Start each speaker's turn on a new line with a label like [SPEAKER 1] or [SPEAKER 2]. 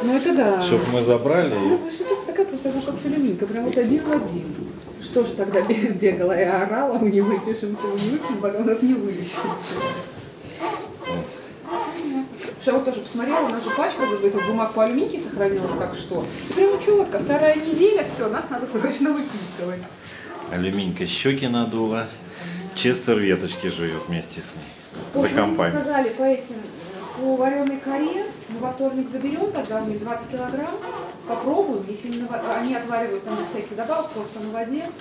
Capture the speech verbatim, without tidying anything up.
[SPEAKER 1] Ну это да.
[SPEAKER 2] Чтобы мы забрали.
[SPEAKER 1] Ну, что-то такая просто, она как Солюминка, прям вот один в один. Что ж тогда бегала и орала, мы не выпишем, мы не выпишем, пока у нас не вылечим.
[SPEAKER 2] Вот.
[SPEAKER 1] Я вот тоже посмотрела, у нас же пачка этих бумаг по алюминке сохранилась, как что. И прям четко, вторая неделя, все, нас надо срочно выписывать.
[SPEAKER 2] Алюминька щеки надула. Честер веточки жует вместе с ней. За компанию.
[SPEAKER 1] Мне сказали по этим, по вареной коре, мы во вторник заберем тогда у них двадцать килограмм, попробуем, если они отваривают там без всяких добавок, просто на воде.